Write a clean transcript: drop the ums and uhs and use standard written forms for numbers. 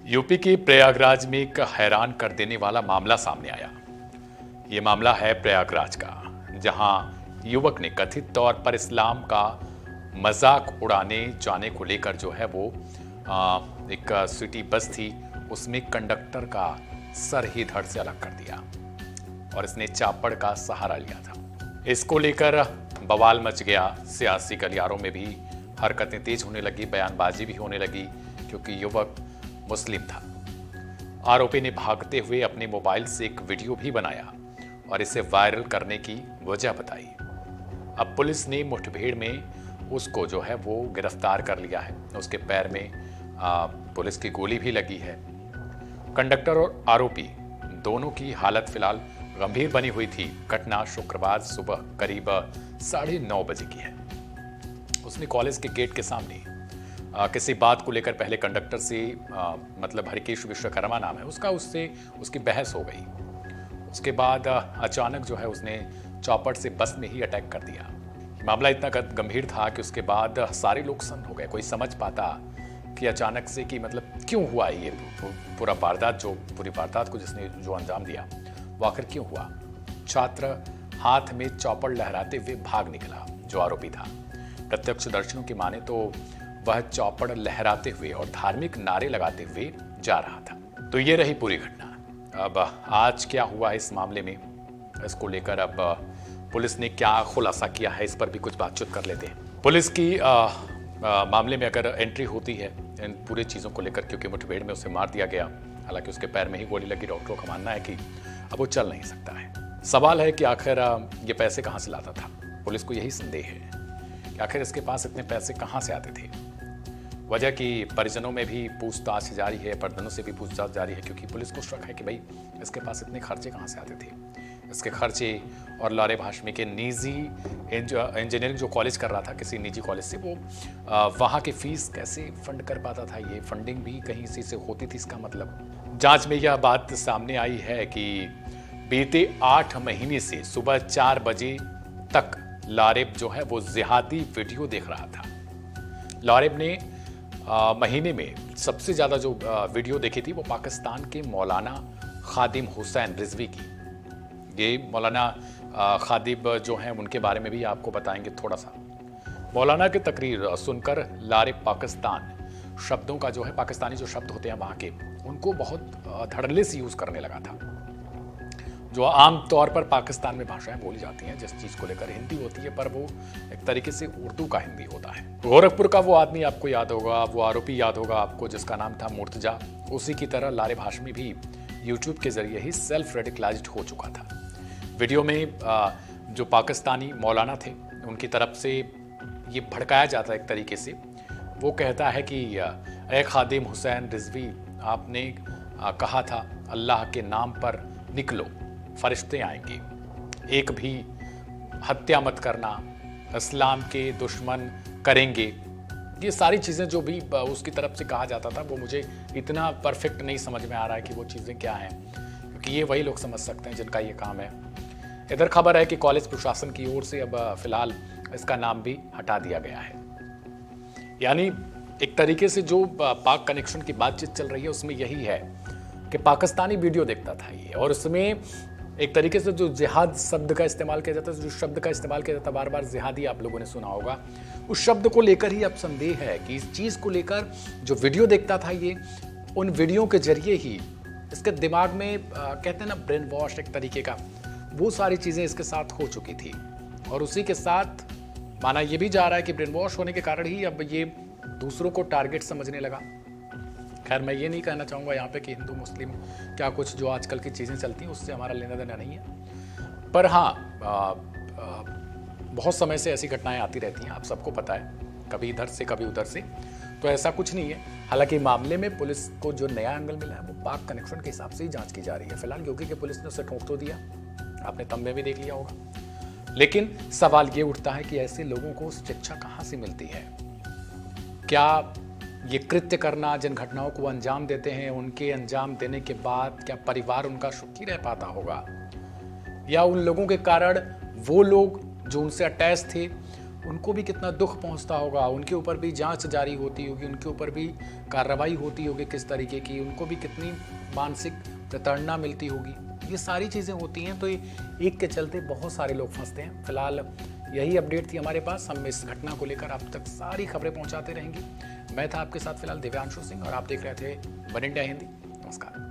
UP के प्रयागराज में एक हैरान कर देने वाला मामला सामने आया। ये मामला है प्रयागराज का, जहां युवक ने कथित तौर पर इस्लाम का मजाक उड़ाने जाने को लेकर जो है वो एक सिटी बस थी, उसमें कंडक्टर का सर ही धड़ से अलग कर दिया और इसने चापड़ का सहारा लिया था। इसको लेकर बवाल मच गया। सियासी गलियारों में भी हरकतें तेज होने लगी, बयानबाजी भी होने लगी, क्योंकि युवक मुस्लिम था। आरोपी ने भागते हुए अपने मोबाइल से एक वीडियो भी बनाया और इसे वायरल करने की वजह बताई। अब पुलिस ने मुठभेड़ में उसको जो है वो गिरफ्तार कर लिया है। उसके पैर में पुलिस की गोली भी लगी है। कंडक्टर और आरोपी दोनों की हालत फिलहाल गंभीर बनी हुई थी। घटना शुक्रवार सुबह करीब 9:30 बजे की है। उसने कॉलेज के गेट के सामने किसी बात को लेकर पहले कंडक्टर से मतलब हरिकेश विश्वकर्मा नाम है उसका, उससे उसकी बहस हो गई। उसके बाद अचानक जो है उसने चौपट से बस में ही अटैक कर दिया। मामला इतना गंभीर था कि उसके बाद सारे लोग सन्न हो गए। कोई समझ पाता कि अचानक से कि मतलब क्यों हुआ ये पूरी वारदात को जिसने जो अंजाम दिया वो आखिर क्यों हुआ। छात्र हाथ में चौपड़ लहराते हुए भाग निकला जो आरोपी था। प्रत्यक्षदर्शियों की माने तो वह चौपड़ लहराते हुए और धार्मिक नारे लगाते हुए जा रहा था। तो ये रही पूरी घटना। अब आज क्या हुआ है इस मामले में, इसको लेकर अब पुलिस ने क्या खुलासा किया है, इस पर भी कुछ बातचीत कर लेते हैं। पुलिस की मामले में अगर एंट्री होती है इन पूरी चीज़ों को लेकर, क्योंकि मुठभेड़ में उसे मार दिया गया, हालांकि उसके पैर में ही गोली लगी। डॉक्टरों का मानना है कि अब वो चल नहीं सकता है। सवाल है कि आखिर ये पैसे कहाँ से लाता था। पुलिस को यही संदेह है कि आखिर इसके पास इतने पैसे कहाँ से आते थे। वजह कि परिजनों में भी पूछताछ जारी है, परिजनों से भी पूछताछ जारी है, क्योंकि पुलिस को शक है कि भाई इसके पास इतने खर्चे कहाँ से आते थे। इसके खर्चे और लारेब हाशमी के निजी इंजीनियरिंग जो कॉलेज कर रहा था किसी निजी कॉलेज से, वो वहाँ की फीस कैसे फंड कर पाता था। ये फंडिंग भी कहीं इसी से होती थी। इसका मतलब जांच में यह बात सामने आई है कि बीते 8 महीने से सुबह 4 बजे तक लारेब जो है वो जिहादी वीडियो देख रहा था। लारेब ने महीने में सबसे ज़्यादा जो वीडियो देखी थी वो पाकिस्तान के मौलाना खादिम हुसैन रिजवी की। ये मौलाना खादिब जो हैं उनके बारे में भी आपको बताएंगे थोड़ा सा। मौलाना की तकरीर सुनकर लारेब पाकिस्तान शब्दों का जो है, पाकिस्तानी जो शब्द होते हैं वहाँ के, उनको बहुत धड़ल्ले से यूज़ करने लगा था, जो आम तौर पर पाकिस्तान में भाषाएं बोली जाती हैं। जिस चीज़ को लेकर हिंदी होती है, पर वो एक तरीके से उर्दू का हिंदी होता है। गोरखपुर का वो आदमी आपको याद होगा, वो आरोपी याद होगा आपको जिसका नाम था मुर्तजा। उसी की तरह लारेब हाशमी भी यूट्यूब के जरिए ही सेल्फ रेडिकलाइज्ड हो चुका था। वीडियो में जो पाकिस्तानी मौलाना थे उनकी तरफ से ये भड़काया जाता है एक तरीके से। वो कहता है कि ए खादिम हुसैन रिजवी, आपने कहा था अल्लाह के नाम पर निकलो, फरिश्ते आएंगे, एक भी हत्या मत करना, इस्लाम के दुश्मन करेंगे। ये सारी चीज़ें जो भी उसकी तरफ से कहा जाता था वो मुझे इतना परफेक्ट नहीं समझ में आ रहा है कि वो चीज़ें क्या हैं, क्योंकि ये वही लोग समझ सकते हैं जिनका ये काम है। इधर खबर है कि कॉलेज प्रशासन की ओर से अब फिलहाल इसका नाम भी हटा दिया गया है। यानी एक तरीके से जो पाक कनेक्शन की बातचीत चल रही है उसमें यही है कि पाकिस्तानी वीडियो देखता था ये, और उसमें एक तरीके से जो जिहाद शब्द का इस्तेमाल किया जाता है, जो शब्द का इस्तेमाल किया जाता है बार बार, जिहादी आप लोगों ने सुना होगा, उस शब्द को लेकर ही अब संदेह है कि इस चीज़ को लेकर जो वीडियो देखता था ये, उन वीडियो के जरिए ही इसके दिमाग में कहते हैं ना ब्रेन वॉश एक तरीके का, वो सारी चीज़ें इसके साथ हो चुकी थी। और उसी के साथ माना ये भी जा रहा है कि ब्रेन वॉश होने के कारण ही अब ये दूसरों को टारगेट समझने लगा। खैर मैं ये नहीं कहना चाहूँगा यहाँ पे कि हिंदू मुस्लिम क्या कुछ जो आजकल की चीज़ें चलती हैं उससे हमारा लेना देना नहीं है, पर हाँ बहुत समय से ऐसी घटनाएं आती रहती हैं, आप सबको पता है, कभी इधर से कभी उधर से, तो ऐसा कुछ नहीं है। हालांकि मामले में पुलिस को जो नया एंगल मिला है वो पाक कनेक्शन के हिसाब से ही जांच की जा रही है फिलहाल, क्योंकि कि पुलिस ने उसे ठोक तो दिया, आपने तंबे भी देख लिया होगा। लेकिन सवाल ये उठता है कि ऐसे लोगों को शिक्षा कहाँ से मिलती है। क्या ये कृत्य करना, जिन घटनाओं को अंजाम देते हैं, उनके अंजाम देने के बाद क्या परिवार उनका सुखी रह पाता होगा, या उन लोगों के कारण वो लोग जो उनसे अटैच थे उनको भी कितना दुख पहुंचता होगा, उनके ऊपर भी जांच जारी होती होगी, उनके ऊपर भी कार्रवाई होती होगी किस तरीके की, उनको भी कितनी मानसिक प्रताड़ना मिलती होगी। ये सारी चीज़ें होती हैं, तो एक के चलते बहुत सारे लोग फंसते हैं। फिलहाल यही अपडेट थी हमारे पास। हम इस घटना को लेकर आप तक सारी खबरें पहुंचाते रहेंगे। मैं था आपके साथ फिलहाल दिव्यांशु सिंह और आप देख रहे थे वन इंडिया हिंदी। नमस्कार।